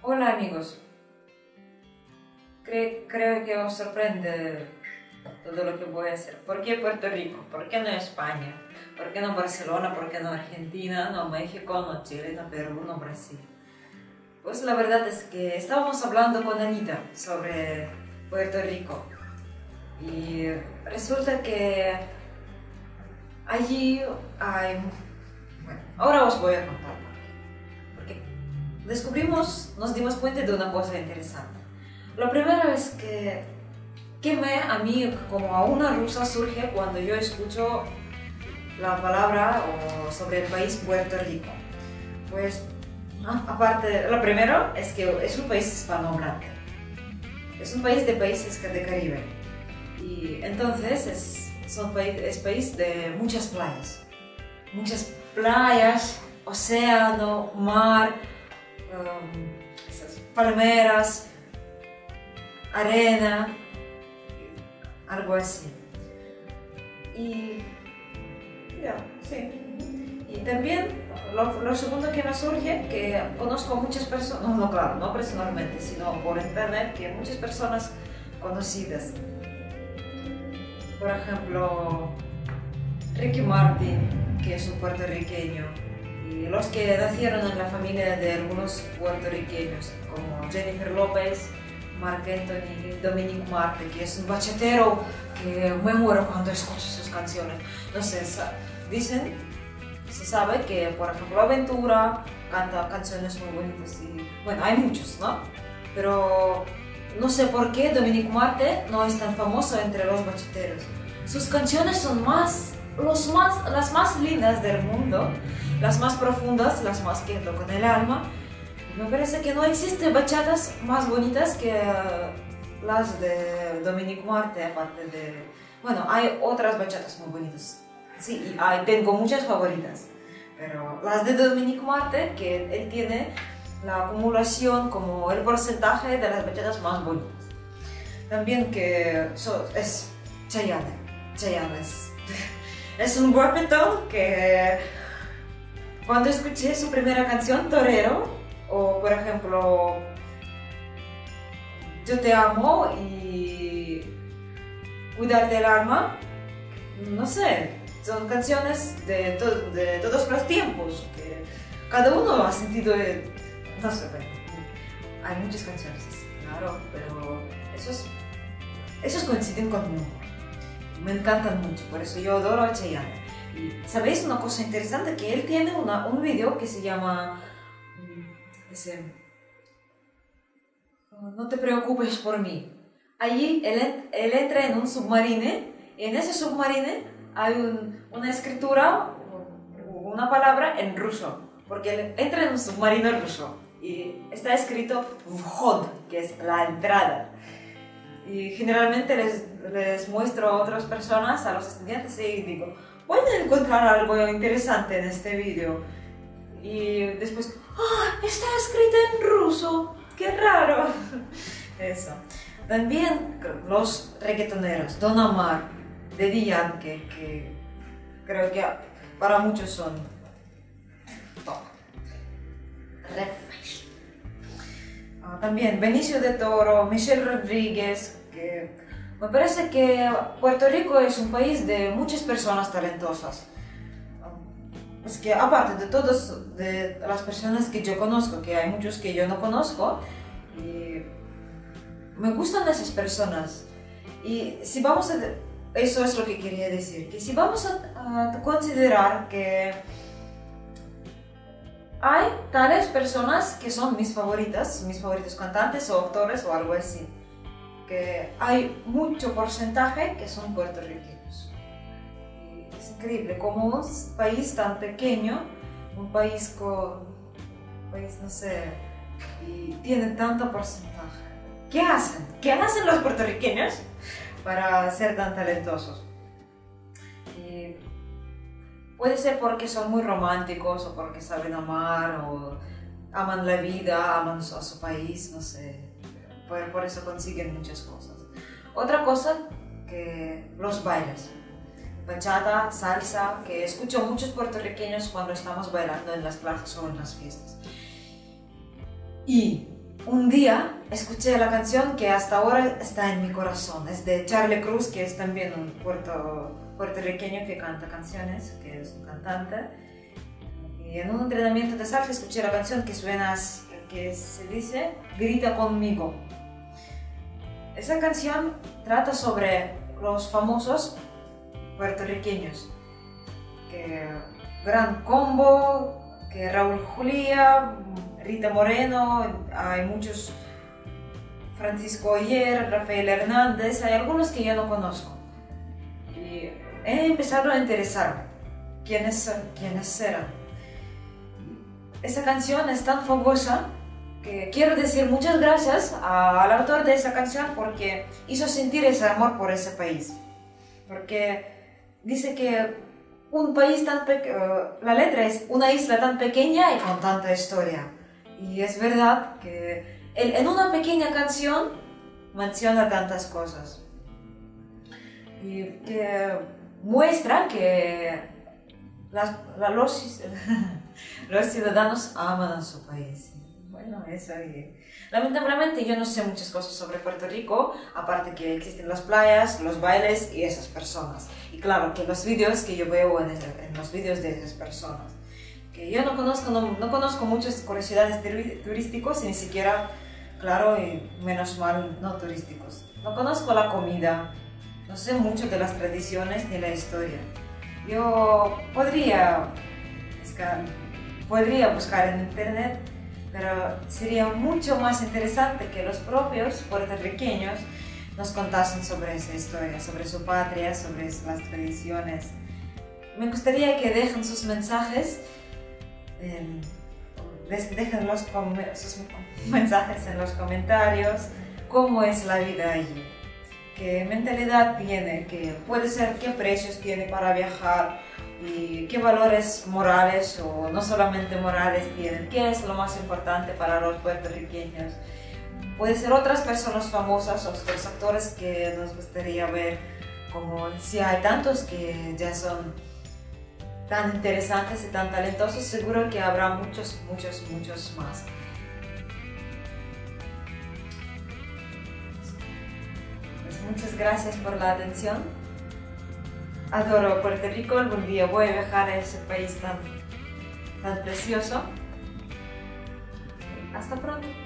Hola amigos, creo que os sorprende todo lo que voy a hacer. ¿Por qué Puerto Rico? ¿Por qué no España? ¿Por qué no Barcelona? ¿Por qué no Argentina? ¿No México? ¿No Chile? ¿No Perú? ¿No Brasil? Pues la verdad es que estábamos hablando con Anita sobre Puerto Rico y resulta que allí hay... Bueno, ahora os voy a contar porque nos dimos cuenta de una cosa interesante. La primera vez que a mí como a una rusa surge cuando yo escucho la palabra o sobre el país Puerto Rico. Pues aparte, lo primero es que es un país hispanohablante. Es un país de países de Caribe. Y entonces es país de muchas playas. Muchas playas, océano, mar, esas palmeras, arena, algo así. Y ya, sí. Y también lo segundo que me surge, que conozco muchas personas, no, claro, no personalmente, sino por internet, que muchas personas conocidas. Por ejemplo, Ricky Martin, que es un puertorriqueño, y los que nacieron en la familia de algunos puertorriqueños, como Jennifer López, Marc Anthony, Dominic Marte, que es un bachatero que me muero cuando escucho sus canciones. No sé, se sabe que, por ejemplo, Aventura canta canciones muy bonitas y, bueno, hay muchos, ¿no? Pero no sé por qué Dominic Marte no es tan famoso entre los bachateros. Sus canciones son las más lindas del mundo, las más profundas, las más que tocan el alma. Me parece que no existen bachatas más bonitas que las de Dominic Marte, aparte de... Bueno, hay otras bachatas muy bonitas. Sí, y tengo muchas favoritas, pero las de Dominic Marte, que él tiene la acumulación como el porcentaje de las bachatas más bonitas. También que es Chayanne. Chayanne es un guapetón que cuando escuché su primera canción, Torero, o por ejemplo, Yo te amo y Cuidarte el alma, no sé, son canciones de todos los tiempos, que cada uno ha sentido, no sé, hay muchas canciones, claro, pero esos coinciden conmigo, me encantan mucho, por eso yo adoro a Chayanne. Y ¿sabéis una cosa interesante? Que él tiene un video que se llama No te preocupes por mí. Allí él entra en un submarino y en ese submarino hay una escritura, una palabra en ruso, porque él entra en un submarino ruso y está escrito Vhod, que es la entrada. Y generalmente les muestro a otras personas, a los estudiantes, y digo, pueden encontrar algo interesante en este video. Y después, está escrito en ruso, qué raro. Eso. También los reggaetoneros, Don Omar, Daddy Yankee, que creo que para muchos son top. Refresh. También Benicio del Toro, Michelle Rodríguez, que me parece que Puerto Rico es un país de muchas personas talentosas. Es que aparte de las personas que yo conozco, que hay muchos que yo no conozco, y me gustan esas personas. Y si vamos a... Eso es lo que quería decir, que si vamos a considerar que hay tales personas que son mis favoritos cantantes o actores o algo así, que hay mucho porcentaje que son puertorriqueños. Y es increíble como un país tan pequeño, un país no sé, y tiene tanto porcentaje. ¿Qué hacen? ¿Qué hacen los puertorriqueños para ser tan talentosos? Y puede ser porque son muy románticos o porque saben amar o aman la vida, aman a su país, no sé. Por eso consiguen muchas cosas. Otra cosa, que los bailes. Bachata, salsa, que escucho muchos puertorriqueños cuando estamos bailando en las plazas o en las fiestas. Y un día escuché la canción que hasta ahora está en mi corazón. Es de Charlie Cruz, que es también un puertorriqueño que canta canciones, que es un cantante. Y en un entrenamiento de salsa escuché la canción que suena, que se dice Grita conmigo. Esa canción trata sobre los famosos puertorriqueños, que Gran Combo, que Raúl Julia, Rita Moreno, hay muchos, Francisco Oyer, Rafael Hernández, hay algunos que yo no conozco. Y he empezado a interesarme quiénes eran. Esa canción es tan famosa que quiero decir muchas gracias al autor de esa canción porque hizo sentir ese amor por ese país. Porque dice que un país tan pequeño, la letra es una isla tan pequeña y con tanta historia. Y es verdad que él en una pequeña canción menciona tantas cosas. Y que muestra que los ciudadanos aman a su país. Bueno, eso. Y lamentablemente yo no sé muchas cosas sobre Puerto Rico, aparte que existen las playas, los bailes y esas personas. Y claro, que los vídeos que yo veo en los vídeos de esas personas. Que yo no conozco muchas curiosidades turísticas, ni siquiera, claro, y menos mal, no turísticos. No conozco la comida, no sé mucho de las tradiciones ni la historia. Yo podría buscar en internet, pero sería mucho más interesante que los propios puertorriqueños nos contasen sobre esa historia, sobre su patria, sobre las tradiciones. Me gustaría que dejen sus mensajes, dejen sus mensajes en los comentarios, cómo es la vida allí, qué mentalidad tiene, qué puede ser, qué precios tiene para viajar y qué valores morales o no solamente morales tienen, qué es lo más importante para los puertorriqueños. Puede ser otras personas famosas, otros actores que nos gustaría ver, como si hay tantos que ya son tan interesantes y tan talentosos, seguro que habrá muchos más. Pues muchas gracias por la atención. Adoro Puerto Rico, algún día voy a viajar a ese país tan precioso. Hasta pronto.